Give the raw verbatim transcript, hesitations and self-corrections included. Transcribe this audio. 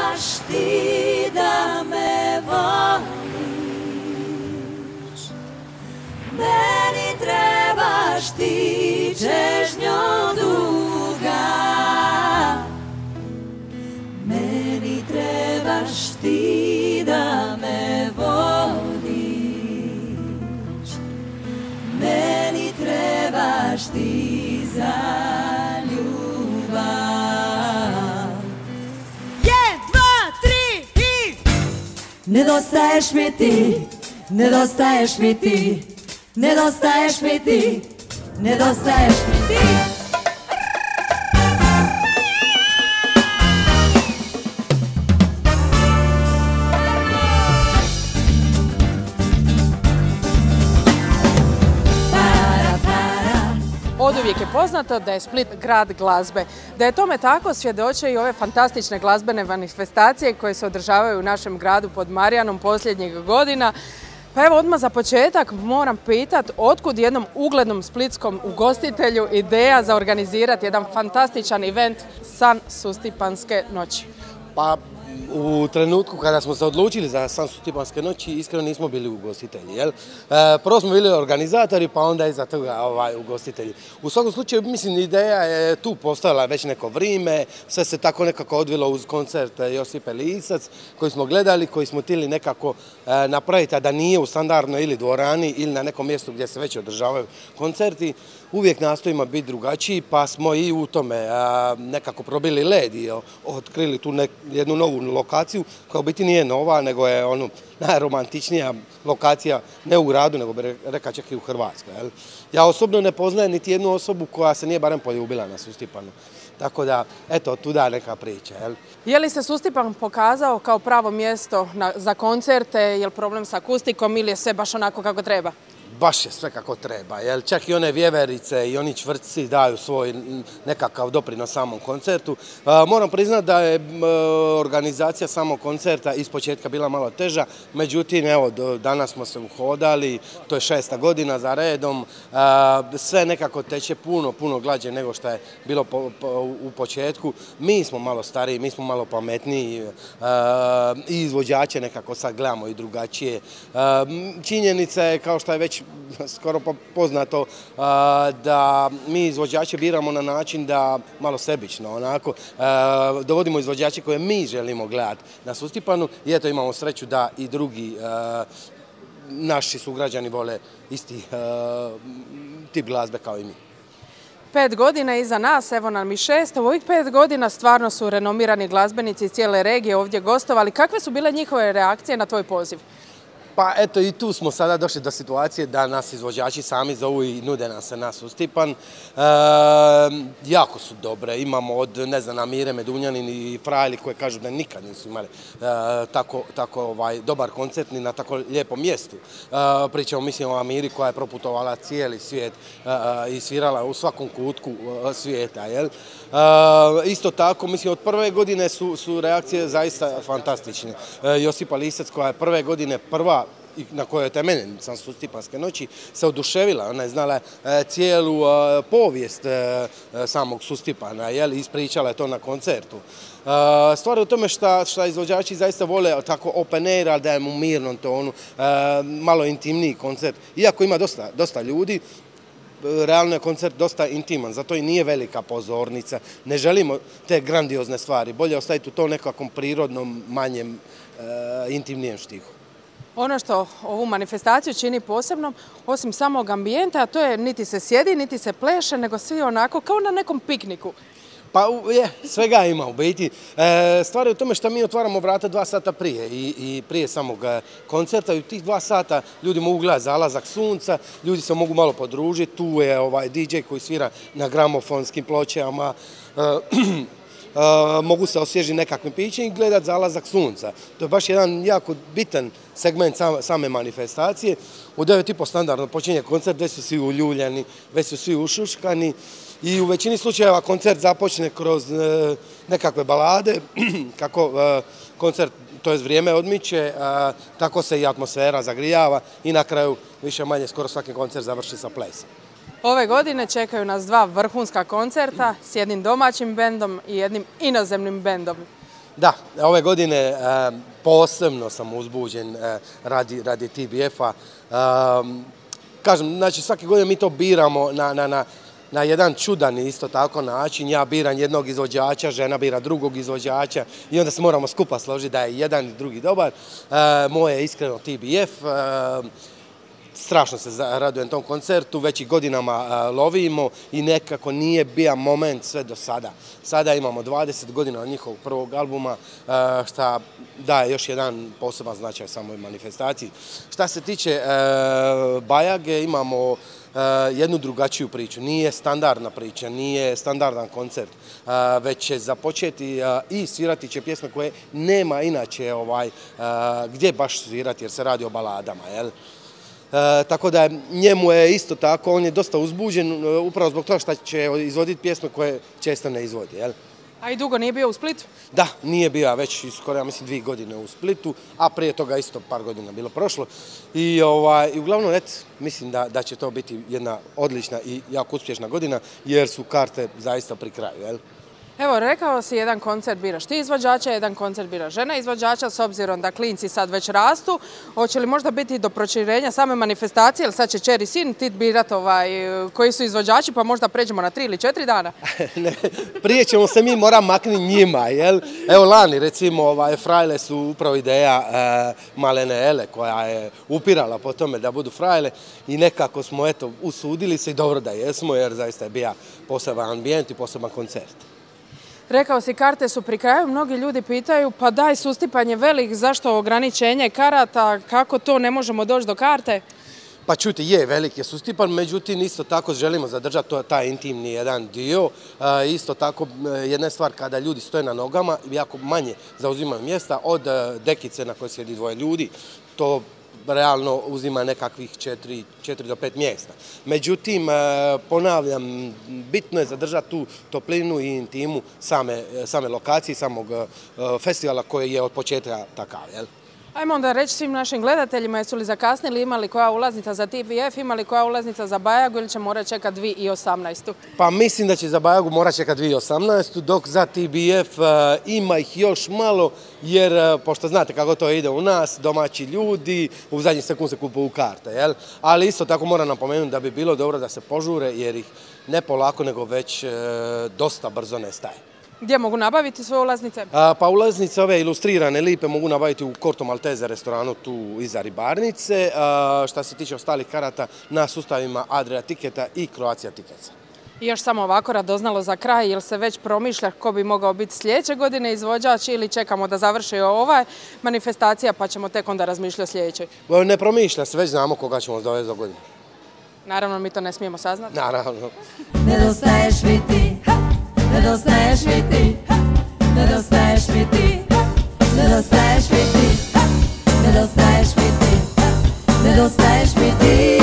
trebaš ti da me voliš, meni trebaš ti čežnjo duga, meni trebaš ti da me voliš, meni trebaš ti za ljubav. Jedan, dva, tri i... Nedostaješ mi ti, nedostaješ mi ti, nedostaješ mi ti, nedostaješ mi ti. Oduvijek je poznato da je Split grad glazbe. Da je tome tako svjedoče i ove fantastične glazbene manifestacije koje se održavaju u našem gradu pod Marijanom posljednjih godina. Pa evo odmah za početak moram pitati otkud jednom uglednom splitskom ugostitelju ideja za organizirati jedan fantastičan event San Sustipanske noći. Pa u trenutku kada smo se odlučili za San Sustipanske noći, iskreno nismo bili ugostitelji. Jel? E, prvo smo bili organizatori, pa onda iza toga ovaj, ugostitelji. U svakom slučaju, mislim, ideja je tu postojala već neko vrijeme, sve se tako nekako odvilo uz koncert Josipe Lisac, koji smo gledali, koji smo htjeli nekako e, napraviti, a da nije u standardnoj ili dvorani ili na nekom mjestu gdje se već održavaju koncerti. Uvijek nastojimo biti drugačiji, pa smo i u tome a, nekako probili led i otkrili tu nek, jednu novu lokaciju, koja u biti nije nova, nego je ono najromantičnija lokacija, ne u gradu, nego bi rekao čak i u Hrvatskoj. Jel? Ja osobno ne poznajem niti jednu osobu koja se nije barem poljubila na Sustipanu. Tako da, eto, tuda neka priča. Jel? Je li se Sustipan pokazao kao pravo mjesto na, za koncerte, je li problem s akustikom ili je sve baš onako kako treba? Baš je sve kako treba, jer čak i one vjeverice i oni čvrtci daju svoj nekakav doprinos samom koncertu. Moram priznati da je organizacija samog koncerta iz početka bila malo teža, međutim, evo, danas smo se uhodali, to je šesta godina za redom, sve nekako teče puno, puno glađe nego što je bilo po, po, u početku. Mi smo malo stariji, mi smo malo pametniji i izvođače nekako sad gledamo i drugačije. Činjenica je, kao što je već skoro poznato, da mi izvođače biramo na način da malo sebično, onako, dovodimo izvođače koje mi želimo gledati na Sustipanu i eto imamo sreću da i drugi naši sugrađani vole isti tip glazbe kao i mi. Pet godina iza nas, evo nam i šest. U ovih pet godina stvarno su renomirani glazbenici iz cijele regije ovdje gostovali. Kakve su bile njihove reakcije na tvoj poziv? Pa eto i tu smo sada došli do situacije da nas izvođači sami zovu i nude nam se na Sustipan. E, jako su dobre, imamo od, ne znam, Amire Medunjanin i Frajli koje kažu da nikad nisu imali e, tako, tako ovaj, dobar koncert ni na tako lijepom mjestu. E, pričamo, mislim, o Amiri koja je proputovala cijeli svijet e, i svirala u svakom kutku e, svijeta. Jel? E, isto tako, mislim, od prve godine su, su reakcije zaista fantastične. E, Josipa Lisac koja je prve godine prva na kojoj je temeljen San Sustipanske noći, se oduševila. Ona je znala e, cijelu e, povijest e, samog Sustipana, jel, ispričala je to na koncertu. E, stvar je u tome što izvođači zaista vole tako open air, ali da je u mirnom tonu, e, malo intimniji koncert. Iako ima dosta, dosta ljudi, realno je koncert dosta intiman, zato i nije velika pozornica. Ne želimo te grandiozne stvari, bolje ostaviti u to nekakvom prirodnom, manjem, e, intimnijem štihu. Ono što ovu manifestaciju čini posebnom, osim samog ambijenta, a to je niti se sjedi, niti se pleše, nego svi onako kao na nekom pikniku. Pa je, svega ima u biti. E, stvar je u tome što mi otvaramo vrata dva sata prije i, i prije samog koncerta i u tih dva sata ljudi mogu gledati zalazak sunca, ljudi se mogu malo podružiti, tu je ovaj D J koji svira na gramofonskim pločama, e, Uh, mogu se osvježiti nekakvim pićem i gledati zalazak sunca. To je baš jedan jako bitan segment same, same manifestacije. U devet i po standardno počinje koncert, već su svi uljuljani, već su svi ušuškani i u većini slučajeva koncert započne kroz uh, nekakve balade, kako uh, koncert, to je vrijeme odmiče, uh, tako se i atmosfera zagrijava i na kraju više manje skoro svaki koncert završi sa plesom. Ove godine čekaju nas dva vrhunska koncerta s jednim domaćim bendom i jednim inozemnim bendom. Da, ove godine e, posebno sam uzbuđen e, radi, radi T B F-a. E, kažem, znači svake godine mi to biramo na, na, na, na jedan čudan isto tako način. Ja biram jednog izvođača, žena bira drugog izvođača i onda se moramo skupa složiti da je jedan i drugi dobar. E, moje je iskreno T B F. E, Strašno se radujem tom koncertu, već i godinama uh, lovimo i nekako nije bio moment sve do sada. Sada imamo dvadeset godina od njihovog prvog albuma, uh, šta daje još jedan poseban značaj samoj manifestaciji. Šta se tiče uh, Bajage, imamo uh, jednu drugačiju priču. Nije standardna priča, nije standardan koncert, uh, već će započeti uh, i svirati će pjesme koje nema inače ovaj, uh, gdje baš svirati jer se radi o baladama, jel? E, tako da njemu je isto tako, on je dosta uzbuđen upravo zbog toga što će izvoditi pjesme koje često ne izvodi. Jel? A i dugo nije bio u Splitu? Da, nije bio već skoro, ja mislim, dvije godine u Splitu, a prije toga isto par godina bilo prošlo. I, ovaj, i uglavnom, et, mislim da, da će to biti jedna odlična i jako uspješna godina, jer su karte zaista pri kraju. Jel? Evo, rekao si jedan koncert biraš ti izvođača, jedan koncert bira žena izvođača, s obzirom da klinci sad već rastu. Hoće li možda biti do proširenja same manifestacije, ili sad će čer i sin ti birat ovaj, koji su izvođači, pa možda pređemo na tri ili četiri dana? Ne, prije ćemo se mi mora maknuti njima, jel? Evo lani, recimo, ovaj, Frajle su upravo ideja e, Malene Ele, koja je upirala po tome da budu Frajle i nekako smo, eto, usudili se i dobro da jesmo, jer zaista je bio poseban ambijent i poseban koncert. Rekao si, karte su pri kraju, mnogi ljudi pitaju, pa daj, sustipan je velik, zašto ograničenje karata, kako to ne možemo doći do karte? Pa čuti, je, velik je sustipan, međutim, isto tako želimo zadržati taj intimni jedan dio. E, isto tako, jedna stvar, kada ljudi stoje na nogama, jako manje zauzimaju mjesta od dekice na kojoj sjedi dvoje ljudi, to realno uzima nekakvih četiri do pet mjesta. Međutim, ponavljam, bitno je zadržati tu toplinu i intimu same, same lokacije, samog festivala koji je od početka takav. Jel? Ajmo onda reći svim našim gledateljima, jesu li zakasnili, imali koja ulaznica za T B F, imali koja ulaznica za Bajagu ili će morati čekati dvije tisuće osamnaestu? Pa mislim da će za Bajagu morati čekati dvije tisuće osamnaestu, dok za T B F uh, ima ih još malo, jer uh, pošto znate kako to ide u nas, domaći ljudi, u zadnji sekund se kupuju karte, jel? Ali isto tako moram napomenuti da bi bilo dobro da se požure, jer ih ne polako, nego već uh, dosta brzo nestaje. Gdje mogu nabaviti svoje ulaznice? A, pa ulaznice ove ilustrirane, lipe mogu nabaviti u Corto Maltese restoranu tu iza Ribarnice. A, šta se tiče ostalih karata na sustavima Adria Tiketa i Croatia Tiketa. I još samo ovako radoznalo za kraj, jel se već promišlja ko bi mogao biti sljedeće godine izvođač ili čekamo da završi ova manifestacija pa ćemo tek onda razmišljati o sljedećoj? Ne promišlja se, već znamo koga ćemo dovesti do godine. Naravno, mi to ne smijemo saznati. Naravno. Nedostaješ mi ti, nedostaješ mi ti, nedostaješ mi ti, nedostaješ mi ti, nedostaješ mi ti, nedostaješ mi ti.